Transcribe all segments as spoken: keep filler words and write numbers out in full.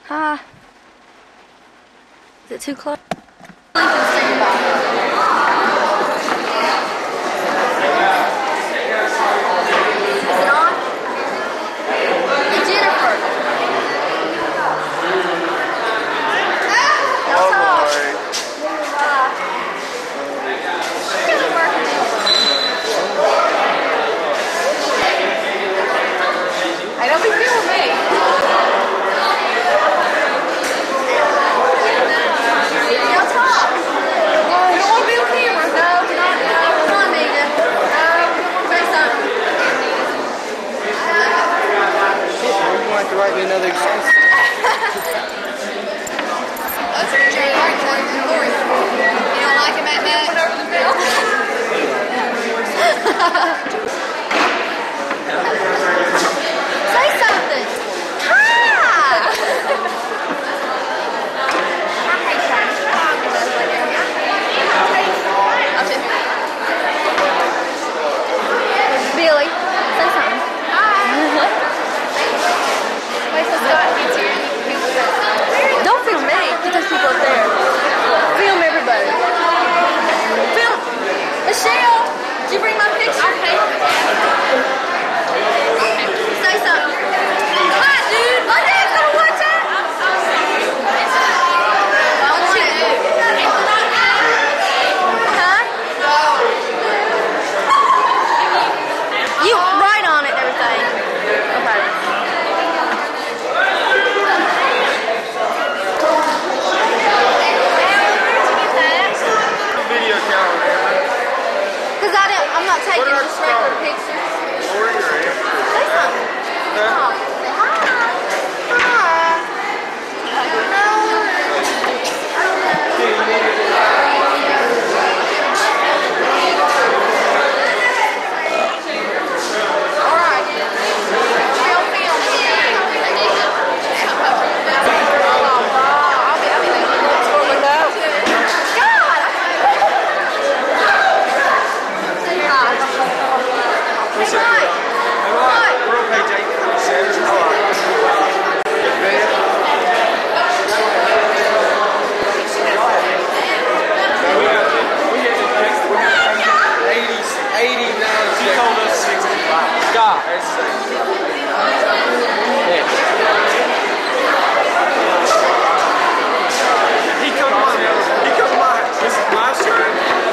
Hi. Is it too close? Write me another excuse. That's what Jerry likes. Lori. You don't like him at that? Say something. Hi. I hate that. Billy, say something. Don't film me. Get those people up there. Film everybody. Film. Michelle, did you bring my picture? Okay. Say something. Hi, dude. My dad's gonna watch that. What you do? Huh? You write on it and everything. Okay. Because I didn't, I'm not taking just regular pictures. Lori or Amber? Say something. Huh? Oh, say hi. Hi. No. All right. Film, film. I'll be, I'll be making it. What's up? We're on page eight forty-seven. How are you? Bed? eighty, eighty-nine. She told us sixty-five. God, that's sixty. Yeah. He come on. He come on. This is my screen.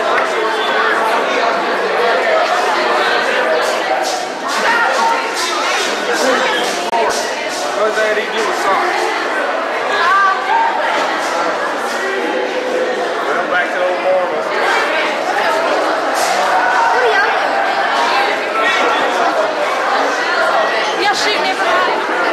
What did he do with socks? Well, back to old Marvel. What are y'all doing? Y'all shooting everybody?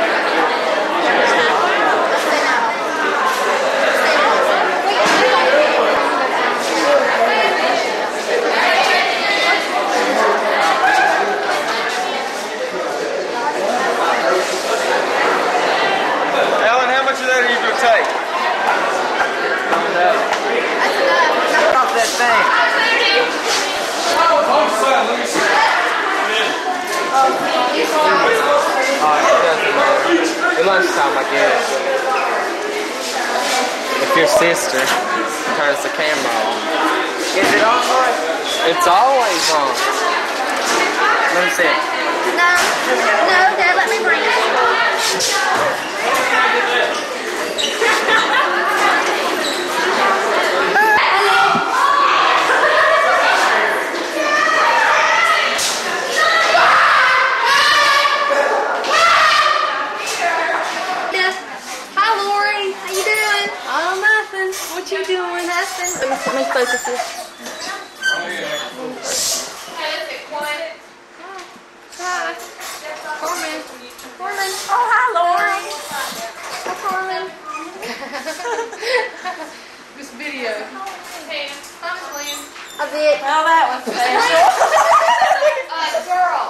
Alan, how much of that are you going to take? That's enough. Off that thing. At lunchtime, I guess. If your sister turns the camera on. Is it on? It's always on. Let me see it. No. No, Dad, let me bring it. Hi, Lori. How you doing? Oh, nothing. What you doing? Nothing. Let me, let me focus this. Hi. Carmen. Carmen. Oh, hi, Lori. Hi, Carmen. This video. Hey, I'm Glenn. I did. Well, that was special. uh, girl.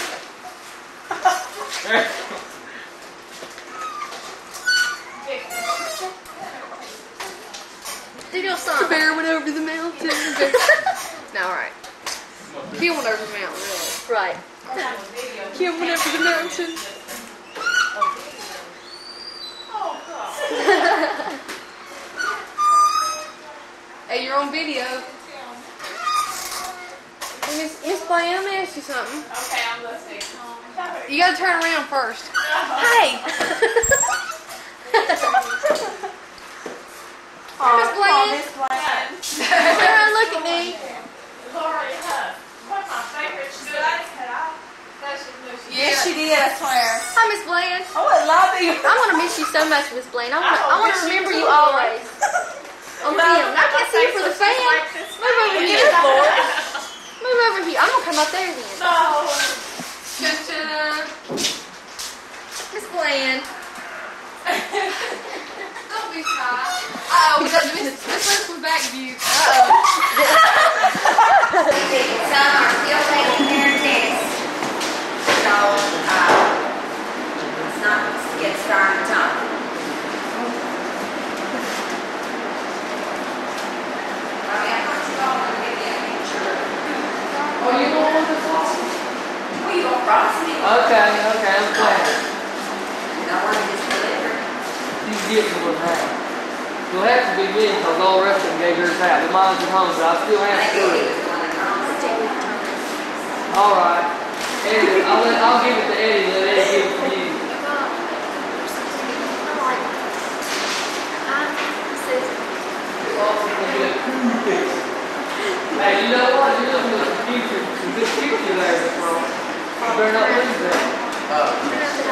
Do your son. The bear went over the mountain. No, all right. He went over the mountain, really. Right. Kim went over the mountain. Hey, you're on video. Miss Miss Blaine, let me ask you something. Okay, I'm listening. You gotta turn around first. Hey! Miss Blaine, turn around and look at me. Lori Huff. What's my favorite? She did I cut off? Yes, she did, I swear. Hi, Miss Blaine. I would love you. I'm gonna miss you so much, Miss Blaine. I wanna, I wanna miss you remember too, you always. On film. I can't see you for the fan. Move over here. Move over here. I'm gonna come up there then. No. Ta-ta. Miss Blaine. Don't be shy. Uh-oh, we got this. This one's from back view. Uh-oh. Some are still taking their test. So, uh, let's not get started talking. I mean, I thought you all wanted to give me a picture. Oh, you going with the sausage? Well, you gonna cross me? Okay, okay, I'm glad. And I wanted this delivered. You get me with that. You'll have to be me because all the rest of them gave yours out. The mine's at home, but I still have I to do gave it. you the one that comes. All right. Eddie, I'll, let, I'll give it to Eddie, let Eddie give it to you. Hey, you know what? You're looking at the future. Some good future there, bro. You better not lose that.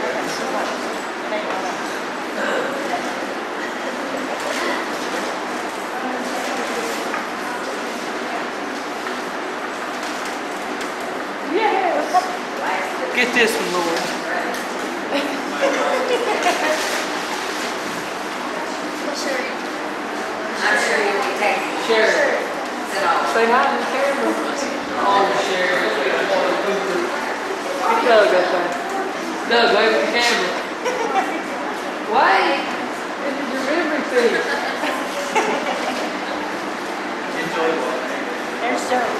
Get this one, Lord. I'm sure you'll be taking Sherry. it all. Say hi to the camera. Oh, Sherry. Get Doug up there. Doug, wave at the camera. Wait. This is your memory feed. There's Joe.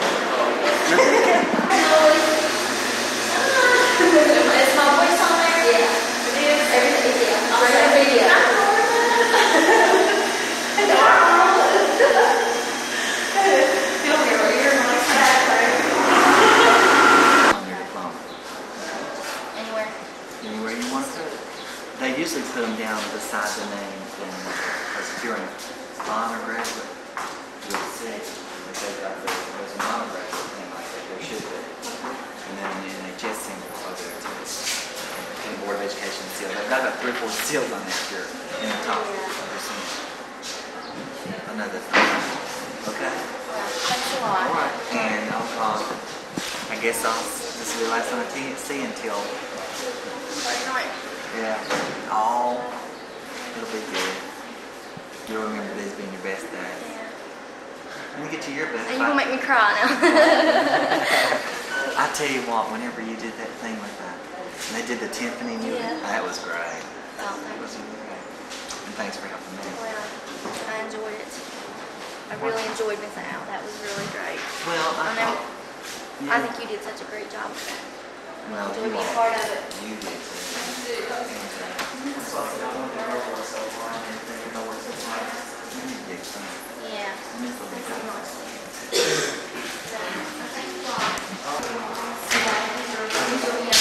Is my voice on there? Yeah. It is? Everything, yeah. I'll send a video. Anywhere. Anywhere you want to. They usually put them down beside the names, and as if you're an honor graduate, you'll see that they've got the, there's an honor graduate thing like that. There should be. And then the N H S symbol over there too. And the Board of Education seal. They've got about three or four seals on there if you're in the top. Another thing. Okay? Thanks a lot. Alright. And I'll call. I guess I'll. This will be the last time I see you until. Yeah. Oh, it'll be good. You'll remember these being your best days. Let me get you your best. And you're gonna make me cry now. I tell you what, whenever you did that thing with that, and they did the timpani music, Yeah. that was great. Oh, That was thanks. really great. And thanks for helping me. Well, I enjoyed it. I really enjoyed Miss Al. That was really great. Well, I I know. thought. I think you did such a great job with that. Well, enjoyed you being all- part of it. You did too. That's why I said I wanted to work so far, and everything I worked so hard. You need to get some. Yeah. You need to be So, I think you are. So,